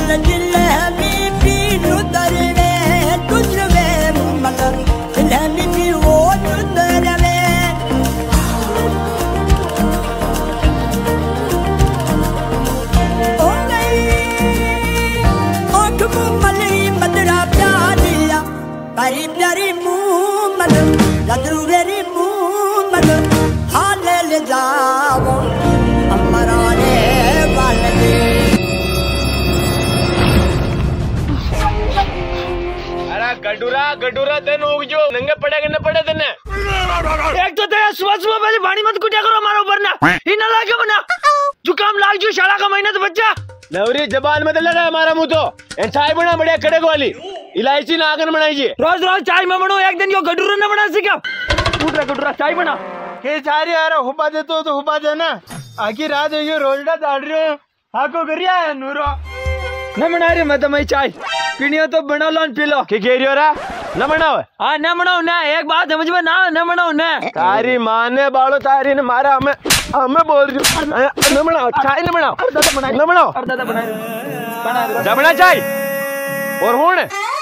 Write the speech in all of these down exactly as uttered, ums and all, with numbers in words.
गडूरा गडूरा तेन उग जो नंगे पड़े के न पड़े तेने एक तो ते सुबह सुबह पहले पानी मत कुटिया करो हमारे ऊपर ना ही ना लागे बना जुकाम लाग जो शाला का महीना तो बच्चा नवरी जबान में लगा हमारा मुंह तो ए चाय बना बढ़िया कड़क वाली इलायची नागन बनाइए रोज रोज चाय में बनो एक दिन यो गडूरा न बना सीखा टूट रहा गडूरा चाय बना के चाय यार हुपा दे तो तो हुपा दे ना आखिर रात यो रोजड़ा दाड़ रहे हाको करिया है नूरो न बना रही मैं तो मैं चाय पीनी हो तो बना लो पी लो की कह रही हो रहा न बनाओ हाँ न बनाओ ना एक बात समझ में ना न बनाओ ना तारी माँ ने बालो तारी ने मारा हमें हमें बोल रही हूँ न बनाओ चाय न बनाओ न बनाओ जा बना चाय और हूं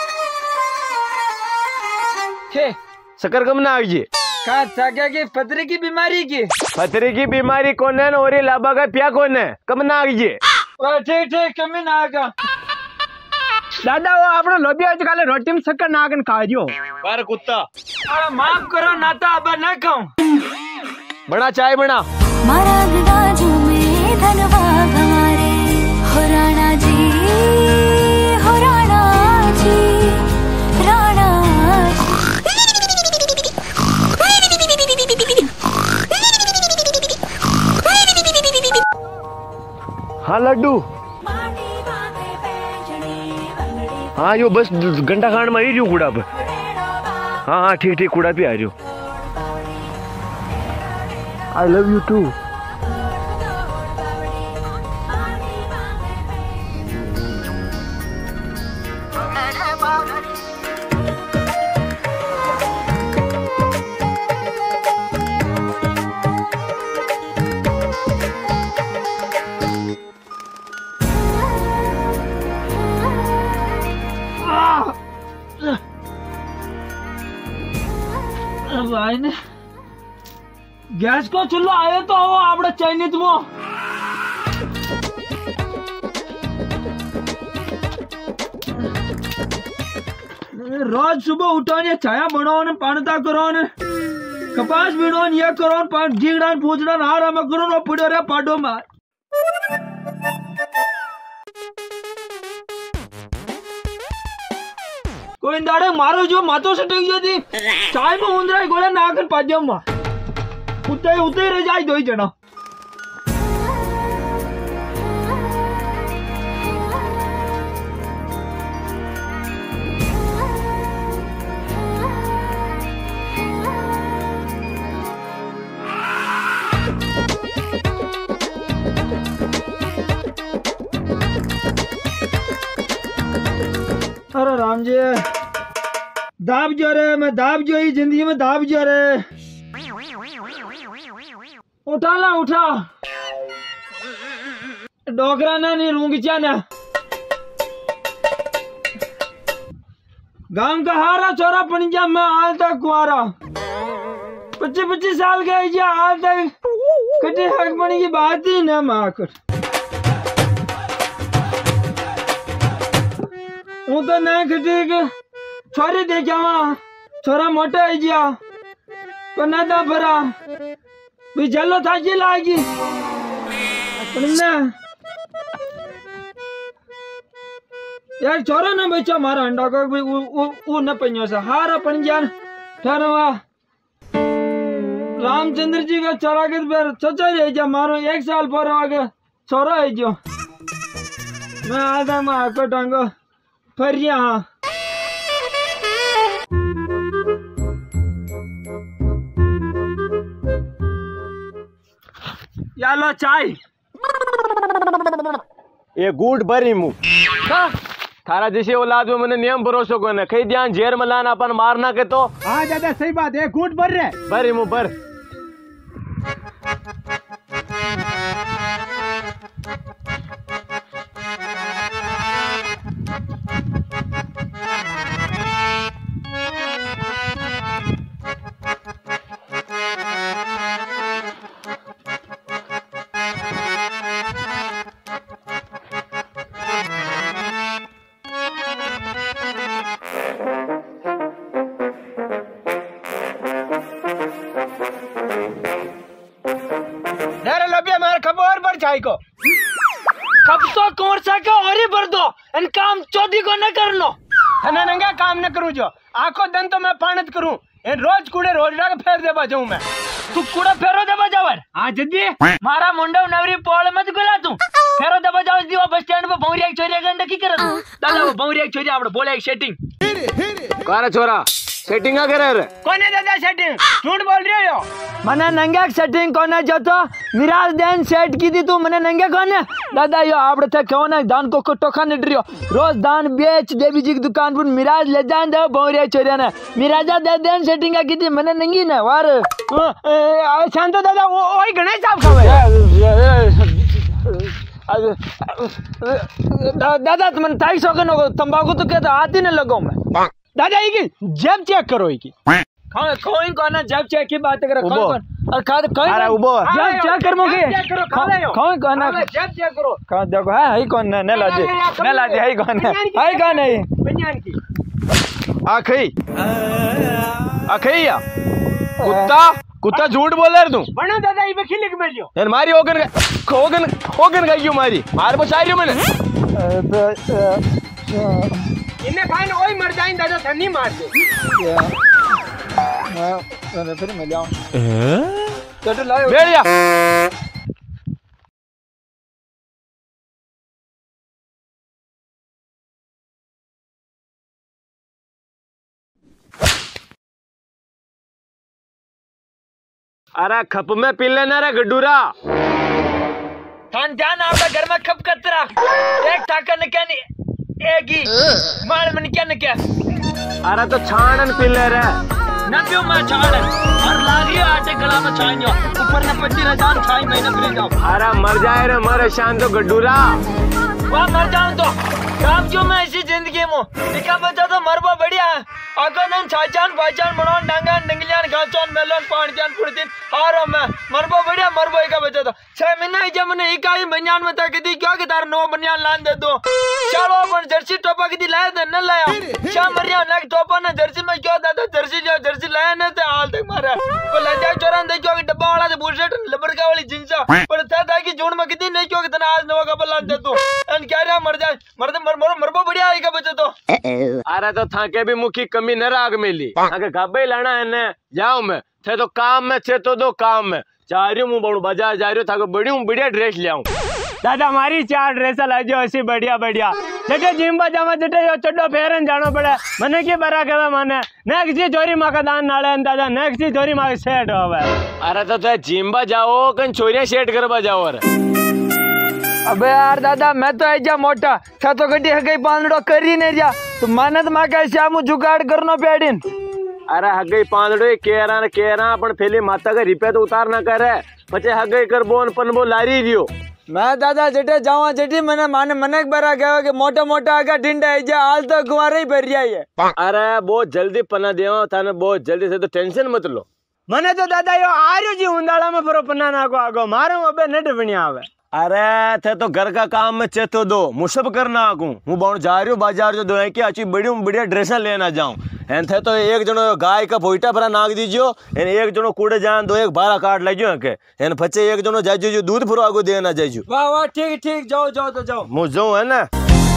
शक्कर कम ना आइए क्या क्या की पथरी की बीमारी की पथरी की बीमारी कौन है और ये लाभा का पिया कौन है कम ना आइए ठीक ठीक कमी ना आगा दादा वो आपने लोबिया आज काले रोटी में शक्कर नागन खा रियो पर कुत्ता अरे माफ करो नाता अब ना खाऊं बना चाय बना मारा गडाजू में धनवा हमारे हो राणा जी हो राणा जी राणा हाँ लड्डू हाँ यो बस घंटा खान में ही रही कूड़ा पे हाँ हाँ ठीक ठीक कूड़ा पे आ रही हूँ I love you too gas को चूल्हा आयो तो वो आपड़ा चाइनीज वो रोज सुबह उठो ने छाया बनाओ ने पानता करो ने कपास बीड़ो ने ये करो पान जीगड़ा पूछड़ा हारा में करो ने पड़ो रे पाडो में कोई दाड़े मारो जो मातो से टेक जो थी चाय में उंदरा गोला नाकर पाजो में उते उते रह जाए दो ही जना अरे राम जी दाब जो रे मैं दाब जो ही जिंदगी में दाब जो रे उठा ला उठा डोकरा ना नहीं रूंगी ना गांव का हारा चोरा पंजा मैं हाल तक कुआरा पच्चीस पच्चीस साल के जा हाल तक कटे हक बनी की बात ही ना माकर वो तो ना कटे के छोरी देखा वहाँ छोरा मोटा है जिया पर ना था भरा भी जलो था जी लागी ना यार छोरा ना बच्चा मारा अंडा को भी वो वो वो न पंजो सा हारा पंजान ठहरवा रामचंद्र जी का छोरा के पर चचा रह जा मारो एक साल पर आगे छोरा है जो मैं आधा में आको टांगो फिर यहाँ यालो चाय ये गुड भरी मुँह थारा जैसे औलाद में मैंने नियम भरोसा को न कहीं ध्यान जेर में लाना अपन मारना के तो हाँ दादा सही बात है गुड भर रहे भरी मुँह भर आई को कब तो कोर सा का और ही भर दो इन काम चौधी को न करनो खाना नंगा काम न करूं जो आखो दिन तो मैं पानत करूं इन रोज कूड़े रोज डाक फेर दे बाजू मैं तू कूड़ा फेरो दे बजावर हां जदी मारा मुंडो नवरी पोल मत गुला तू फेरो दे बजाव दीवा बस स्टैंड पे भौरिया छोरिया गंड की करत दादा वो भौरिया छोरिया आपड़े बोले एक सेटिंग कारा छोरा सेटिंग आ करे रे कोने दादा सेटिंग झूठ बोल रहे हो मने नंगे सेटिंग कोने जो तो मिराज देन सेट की दी तू मने नंगे कोने दादा यो आपड़े थे कोने दान को को टोखा न डरियो रोज दान बेच देवी जी की दुकान पर मिराज ले जान दे भौरिया छोरिया ने मिराजा दे देन सेटिंग की दी मने नंगी ने वार शांतो दादा वो ओई गणेश साहब खावे दादा तुम ताई सौगन हो तंबाकू तो कहता हाथ ही न लगाऊं मैं दादा ये जब चेक करो ये कौन कौन कौन जब चेक की बात कर कौन कौन और खा कौन अरे उबो जब चेक कर मोगे चेक करो खा ले कौन कौन जब चेक करो कौन देखो है है कौन न लाजे न लाजे है कौन है है कौन है बनियान की आखई आखई या कुत्ता कुत्ता झूठ बोल रहा तू बना दादा ये खिले के मिलियो यार मारी होगन होगन होगन गई मारी मार बचा रही हूं मैंने इन्हें खाइन ओए मर जाए दादा धनी मार दे मैं फिर मिल जाऊं तो लाओ बैठ जा अरे खप में पी लेना रे गड्डूरा थान ध्यान आपका घर में खप कतरा एक ठाकर ने क्या नहीं एक ही मार मन क्या न क्या अरे तो छानन पी ले रे न पियो मैं छानन और लागी आटे गला में छाइयो ऊपर न पच्चीस हजार छाई महीने पी जाओ अरे मर जाए रे मर शान तो गड्डूरा वाह मर जाऊं तो काम क्यों मैं ऐसी जिंदगी में निका बचा तो मरबा बढ़िया है अगर नन छाचान भाईचान बनान डांगान डंगलियान गांचोन मेलन पाणजान पुरतिन हारो मैं मरबा बढ़िया मरबो एका बचा तो छह महीना ही जब मैंने इकाई बनियान में तक दी क्यों कि तार नो बनियान लान दे दो चलो अपन जर्सी टोपा की दी लाया दे न लाया छह मरिया ना टोपा ना जर्सी में क्यों दादा जर्सी जो जर्सी लाया न ते हाल तक मारा को लजा चोरन दे क्यों कि डब्बा वाला से बुलशेट लबड़का वाली जिंसा पर था था कि जोड़ में कितनी नहीं क्यों कि तना आज नवा कपल लान दे तू एन क्या रे मर जाए मर मर मर मरबो बढ़िया एका बचा तो अरे तो थाके भी मुखी कमी न राग मिली आगे गब्बे लाना है ने जाओ मैं थे तो काम में थे तो दो काम में जा रही हूं बड़ू बाजार जा रही हूं थाको बड़ी हूं बढ़िया ड्रेस ले आऊं दादा हमारी चार ड्रेस लाजो ऐसी बढ़िया बढ़िया जटे जिम जावा जटे चड्डो फेरन जानो पड़े मने की बरा कहवे माने नेक्स्ट जी चोरी माका दान नाले दादा नेक्स्ट जी चोरी माका सेट होवे अरे तो ते जिम जाओ कन चोरिया सेट करवा जाओ रे अबे यार दादा मैं तो ऐजा मोटा था तो गड्डी हगई पांदड़ो करी नहीं जा तो मानत मा का श्यामू जुगाड़ करनो पेडिन अरे हगई पांदड़ो केरा न केरा अपन फेली माता का रिपे तो उतार ना करे पछे हगई कर बोन पनबो लारी रियो मैं दादा जटे जावा जटी मने माने मने बरा कहवे के मोटा मोटा आगा ढिंडा ऐजा हाल तो गुवारे ही भर जाए अरे बहुत जल्दी पना देवा थाने बहुत जल्दी से तो टेंशन मत लो मने तो दादा यो आर्यो जी उंदाला में परो पन्ना ना को आगो मारो अबे नेट बनिया आवे अरे थे तो घर का काम में चेतो दो मुशब करना आकू हूँ बाउंड जा रही हूँ बाजार जो दो है कि अच्छी बड़ी बढ़िया ड्रेसा लेना जाऊँ एन थे तो एक जनो गाय का भोईटा भरा नाग दीजियो एन एक जनो कूड़े जान दो एक बारह काट लीजियो के एन फचे एक जनो जाइजो जो दूध फुरो आगो देना जाइजो वाह वाह ठीक ठीक जाओ जाओ तो जाओ मुझो है ना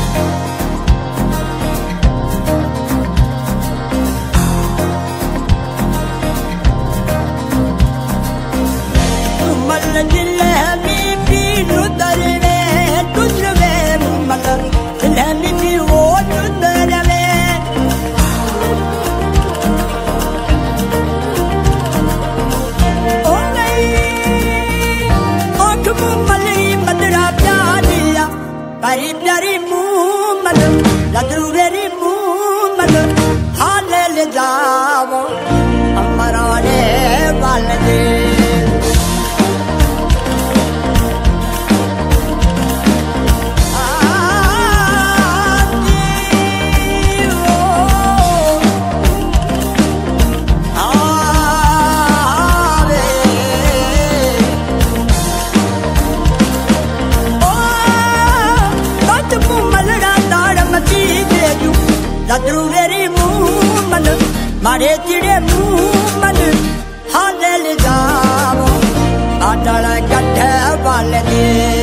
मारे चिड़े मुंह मन हाले ले जाओ आटल गठे बाल दे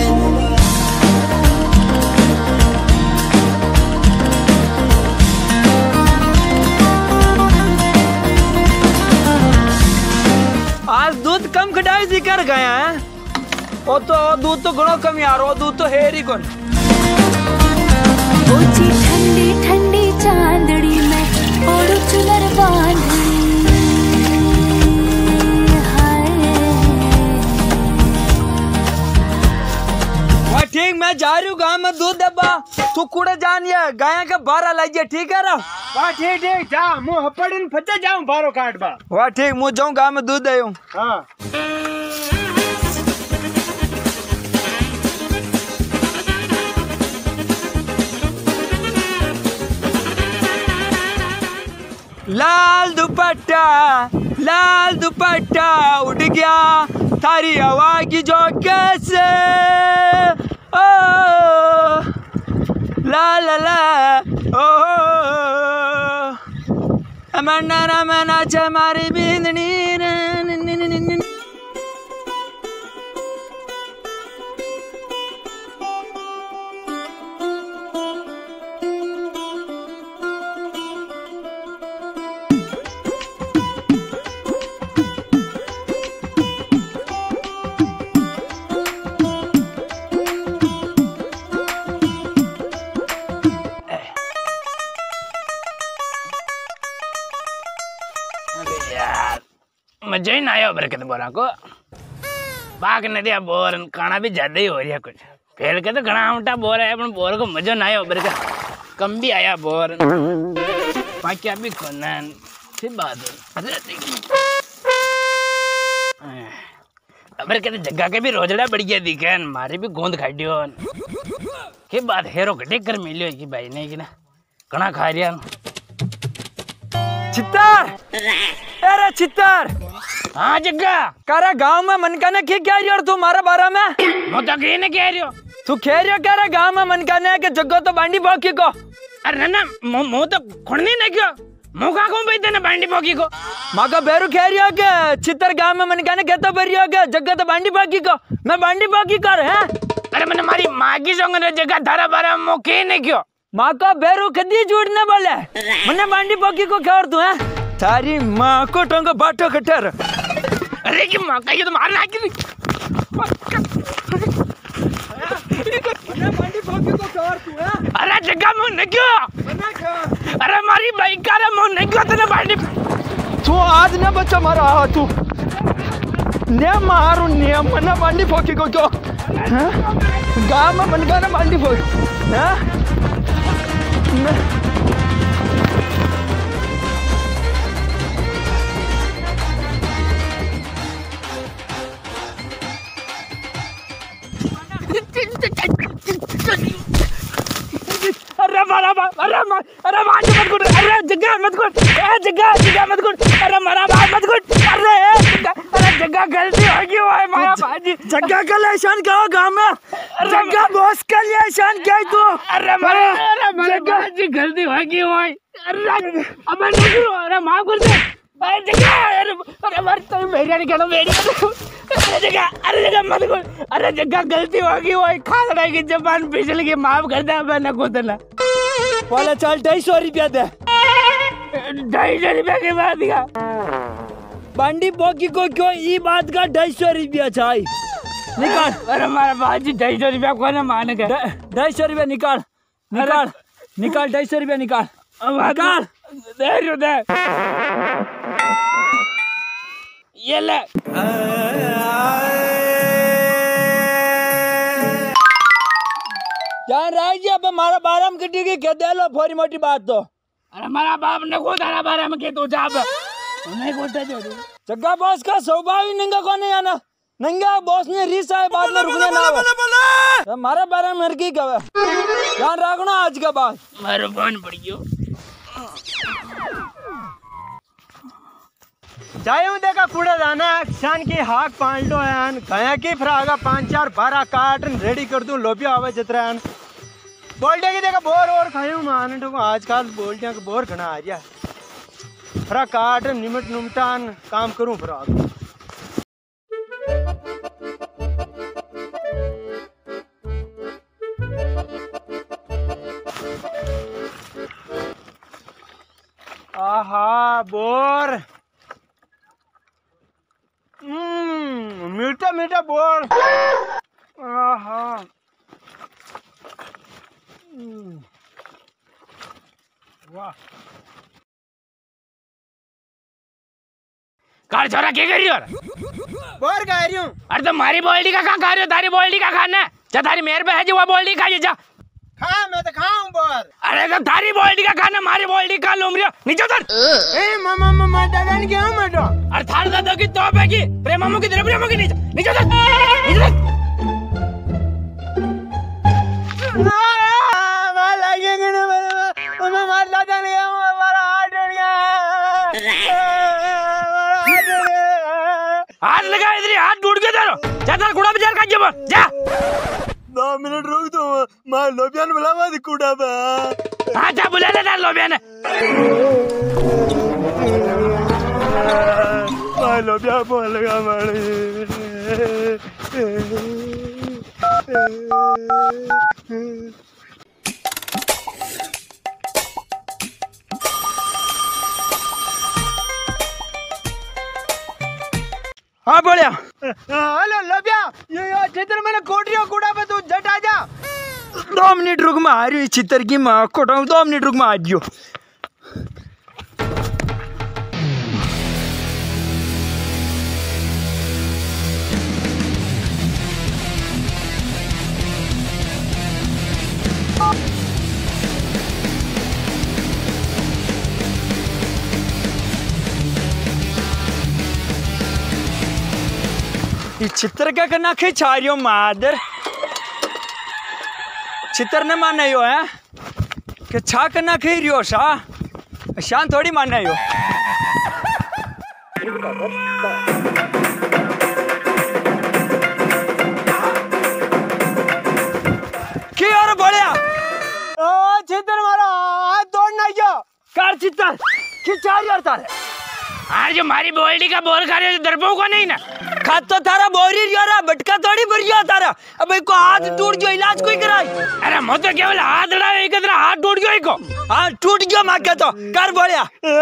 आज दूध कम खटाई जी कर गया है वो तो दूध तो घणो कम यार वो दूध तो है ही कौन ऊंची ठंडी ठंडी चांदड़ी में ओढ़ चुनर बांधड़ी वाह ठीक मैं जा रही हूँ गाँव में दूध डब्बा तू कूड़े जानिए गाय का बारह लाइए ठीक है ना वाह ठीक ठीक जा मुंह हपड़िन फटे जाऊं बारो काट बा वाह ठीक मुझे जाऊँ गाँव में दूध दे हाँ लाल दुपट्टा लाल दुपट्टा उड़ गया थारी हवा की झोंके से ओ ला ला ला ओ मन्ना रमना च मारी बिंदनी मजा ही ना आया बरकत बोरा को बाग नदिया बोर खाना भी ज्यादा ही हो रही है कुछ फेल के तो घना मोटा बोर है पर बोर को मजा ना आया बरकत कम भी आया बोर बाकी अभी कोनन सी बात अबर कहते जगह के भी रोजड़ा बढ़ गया दिखे मारे भी गोंद खाडियो के बात हेरो घटे कर मिलियो कि भाई ने कि ना घना खा रिया चित्तर अरे चित्तर हाँ जग्गा कारा गांव में मनका ने क्या कह रही और तू मारा बारा में मैं तो कहीं नहीं कह रही हो तू कह रही हो कह रहा गांव में मनका ने कि जग्गो तो बांडी पोकी को अरे ना मुँह तो खुड़नी नहीं क्यों मुँह का कौन बैठे ना बांडी पोकी को माँ का बेरू कह रही हो कि चित्तर गांव में मनका ने कहता पर रही हो कि जग्गा तो बांडी पोकी को मैं बांडी पोकी कर है अरे मैंने मारी माँ की संग ने जगह धारा बारा मुँह कहीं नहीं क्यों माँ का बेरू कदी झूठ न बोले मैंने बांडी पोकी को क्या और तू है तारी माँ को टंगो बाटो कटर अरे कि माँ का ये तो मारना है कि अरे जगह मुँह नहीं क्यों अरे मारी बाइक का रे मुँह नहीं क्यों तेरे बांडी तू आज न बच्चा मारा तू ने मारू ने मना बांडी पोकी को क्यों गाँव में मनका ने बांडी पोकी हाँ अरे मारा बाप अरे मार अरे मार मत कुट अरे जगह मत कुट ए जगह जगह मत कुट अरे मारा बाप मत कुट अरे अरे जगह गलती हो गई ओए मारा बाजी जग्गा का लेशन क्या हो गाँव में जग्गा बॉस का लेशन क्या तू अरे मारा अरे मारा बाजी गलती हो गई ओए अरे अबे नहीं अरे माफ कर दे अरे जगह अरे अरे मार तो मेरी नहीं कहना मेरी अरे जगह अरे जगह मत कुट अरे जगह गलती हो गई ओए खाना की जबान फिसल गई माफ कर दे अबे न को ना वाला चल ढाई सौ रुपया दे ढाई सौ रुपया के बाद दिया बांडी पोकी को क्यों ई बात का ढाई सौ रुपया चाहिए निकाल अरे हमारा बाजी ढाई सौ रुपया कौन माने का ढाई सौ रुपया निकाल निकाल निकाल ढाई सौ रुपया निकाल निकाल दे रही दे ये ले यार राजी अब हमारा बारह में कटी की कह दे लो फोरी मोटी बात तो अरे हमारा बाप ने को तारा बारे में के तो जाब नहीं कोटा जो जग्गा बॉस का स्वभाव ही नंगा कौन है ना नंगा बॉस ने रीसा है बाद में रुकने ना आवे हमारा बारह में मर की कवे ध्यान रखना आज का बात मारो फोन पड़ गयो जायूं देखा कूड़े दाना शान की हाक पांडो है गया की फ्रागा पांच चार बारह काट रेडी कर दूं लोबिया आवे जतरा बोल्टिया की देखा बोर और खायूं मान तो आजकल बोल्टिया के बोर घना आ गया फ्रा काट निमट निमटान काम करूं फ्राग आहा बोर हम्म मीठा मीठा बोर आहा हम्म, वाह कार छोरा क्या कर रही हो बोर खा रही हूँ अरे तो मारी बोल्डी का कहाँ खा रही हो तारी बोल्डी का खाना है जा थारी मेहर पे है जो वो बोल्डी खाइए जा खा मैं तो खाऊं बोर अरे तो थारी बोल्डी का खाना मारी बोल्डी का लूम रही हो नीचे उतर ए मामा मामा दादा ने क्या मैं तो अरे थार दादा की तोप है की प्रेम मामू की तरफ प्रेम की नीचे नीचे उतर नीचे उतर मार लगेंगे ना मामा मार दादा ने हमारा हाथ उड़ गया हाथ लगा इधर हाथ टूट गया तेरा जा तार कुड़ा बाजार का जब जा दो मिनट रुक दो मैं लोबियान बुलावा दी कूड़ा पे हाँ जा बुला ले तार लोबिया ने मैं लोबिया बोल लगा मारे हाँ बोलिया हेलो लोबिया ये ये चित्र मैंने कोट रही हो कूड़ा पे तू झट आ जा दो मिनट रुक मैं आ रही हूँ चित्र की मैं कोटाऊँ दो मिनट रुक मैं आ जियो ये चित्र क्या करना खे छा रही हो मादर चित्र ने माना यो है कि छा करना खे रही हो सा शान थोड़ी माना यो की और बोलिया ओ चित्र मारो हाथ तोड़ना क्यों कार चित्र की चार यार तारे हाँ जो मारी बोल्डी का बोल खा रहे हो दरपो को नहीं ना खात तो थारा बोरी यारा बटका थोड़ी बढ़िया तारा अब को हाथ टूट गयो इलाज कोई कराई अरे मैं तो केवल हाथ लड़ाया एक तरह हाथ टूट गया इको हाँ टूट गया माँ के तो कर बोलिया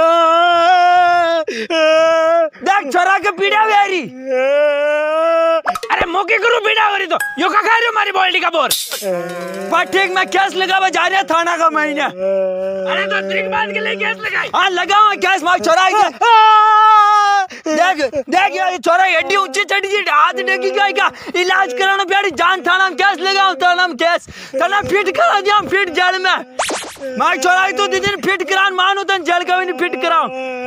देख छोरा के पीड़ा वेरी अरे मौके करो बेटा हो रही तो यो का खा रहे हो मारी बोल्डी का बोर पाठेक में केस लगावा जा रहा थाना का महीना अरे तो ट्रिक बांध के ले केस लगाई हाँ लगाओ केस मार छोरा देख देख ये छोरा एडी ऊंची चढ़ी जी हाथ डेगी गया इलाज कराना प्यारी जान थाना में केस लगाओ थाना में केस थाना फिट करा दिया फिट जेल में मार छोरा तो दिन फिट करान मानो तन जेल का भी नहीं फिट कराओ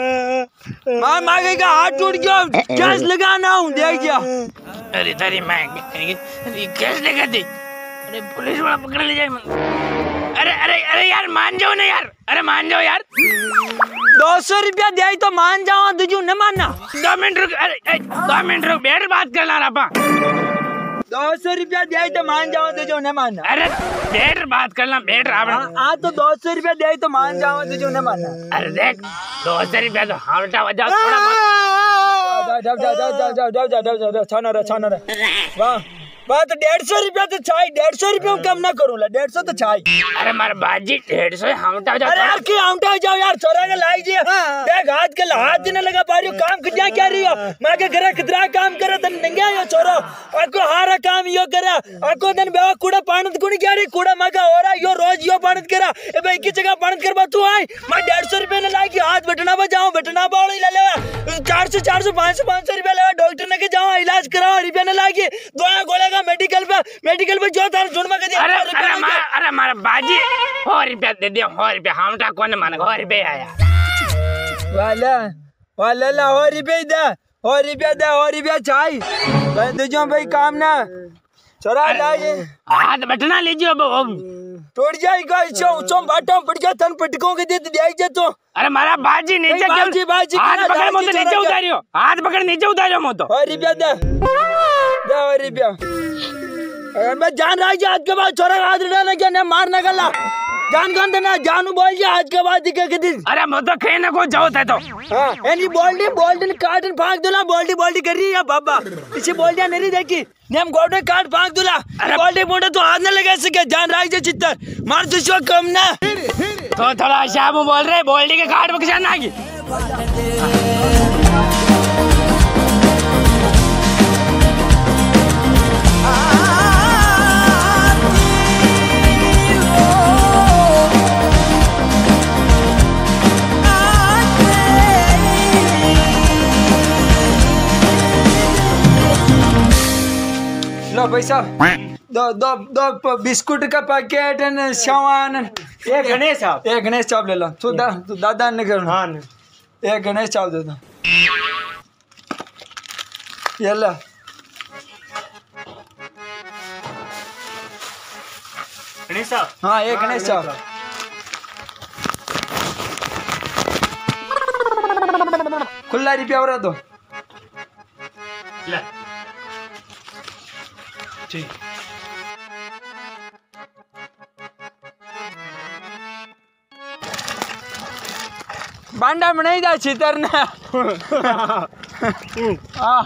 मार मार का हाथ टूट गया केस लगाना हूँ देख गया अरे तारी मैं केस लगा दी अरे पुलिस वाला पकड़ ले जाए अरे अरे अरे यार मान जाओ ना यार अरे मान जाओ यार दो सौ रुपया दे तो मान जाओ तुझू न मानना दो मिनट रुक अरे दो मिनट रुक बैठ बात करना रापा दो सौ रुपया दे तो मान जाओ तुझू न मानना अरे बैठ बात करना बैठ रावण हाँ तो दो सौ रुपया दे तो मान जाओ तुझू न मानना अरे देख दो सौ रुपया तो हावटा बजाओ थोड़ा बहुत जाओ जाओ जाओ जाओ जाओ जाओ जाओ जाओ जाओ छाना रे छाना रे वाह वाह तो डेढ़ सौ रुपया तो छाई डेढ़ सौ रुपया कम ना करूँ ला डेढ़ सौ तो छाई अरे मार बाजी डेढ़ सौ हावटा बजाओ अरे यार क्यों आउटा हो जाओ यार छोरा के लाई जी देख हाथ के हाथ देने लगा पा रही हो काम कितना क्या रही हो माँ के घर कितना काम करे तन नंगे यो छोरो आपको हारा काम यो करे आपको तन बेवा कूड़ा पानत कुणी क्या रही कूड़ा माँ का हो रहा यो रोज यो पानत करा ए भाई की जगह पानत करवा तू आई मैं डेढ़ सौ रुपये ने लाई की हाथ बटना बजाओ बटना बावड़ी ले लेवा चार सौ चार सौ पाँच सौ पाँच सौ रुपया लेवा डॉक्टर ने के जाओ इलाज कराओ रुपया ने लाई की दवा गोले का मेडिकल पे मेडिकल पे जो तार झुंड में कर दिया अरे अरे मार अरे मार बाजी हो रुपया दे दिया हो रुपया हावटा कौन माने हो रुपया आया वाला वाला ला हो रुपया दे हो रुपया दे हो रुपया चाय मैं दे जो भाई काम ना छोरा लाए हाथ बटना लीजिए अब टूट जाएगा इसो उसो बाटो पड़ गया तन पटकों के दे दे जा तो अरे मारा बाजी नीचे नहीं, बाजी, बाजी, हाथ क्या पकड़ मो बाजी तो नीचे चला क्या? उतारियो हाथ पकड़ नीचे उतारियो मो तो हो रुपया दे दे हो रुपया अरे मैं जान रहा हूँ आज के बाद छोरा हाथ उठाना क्या ना मारना गला जान कौन देना जानू बोल जा आज के बाद दिखे के दिन अरे मो तो खेने को जाओ थे तो हाँ एनी बोल्डी बोल्डी काट फाक दूला बोल्डी बोल्डी कर रही है बाबा इसे बोल्डिया नहीं देखी नेम गोडे काट फाक दूला बोल्डी मोटे तो हाथ न लगा सके जान राख जे चित्तर मार दुश्मन कम ना तो थोड़ा शाम बोल रहे बोल्डी के कार्ड में किसान ना की लो भाई साहब दो दो दो बिस्कुट का पैकेट है सामान एक गणेश साहब एक गणेश चाप ले लो तू दा, तू दादा ने कर हाँ एक गणेश चाप दे दो ये लो गणेश साहब हाँ एक गणेश चाप खुला रुपया हो रहा तो ले ठीक बांडा बनाई जा छितर ने हाँ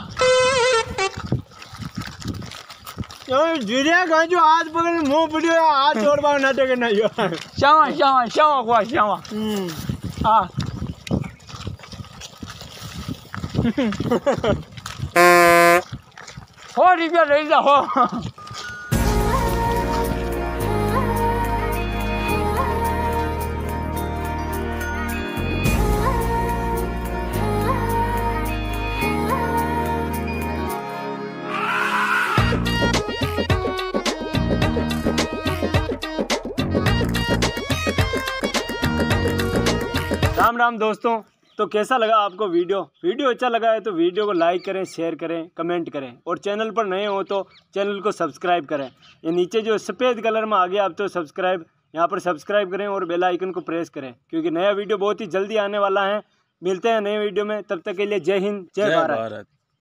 जीरिया का जो हाथ पकड़ मुंह पड़ियो हाथ छोड़ पाओ नाटक करना यो शावा शावा शावा को शावा हाँ हो रुपया ले जा हो राम राम दोस्तों। तो कैसा लगा आपको वीडियो वीडियो अच्छा लगा है तो वीडियो को लाइक करें, शेयर करें, कमेंट करें और चैनल पर नए हो तो चैनल को सब्सक्राइब करें। ये नीचे जो सफ़ेद कलर में आ गया आप तो सब्सक्राइब यहाँ पर सब्सक्राइब करें और बेल आइकन को प्रेस करें क्योंकि नया वीडियो बहुत ही जल्दी आने वाला है। मिलते हैं नए वीडियो में, तब तक के लिए जय हिंद, जय भारत।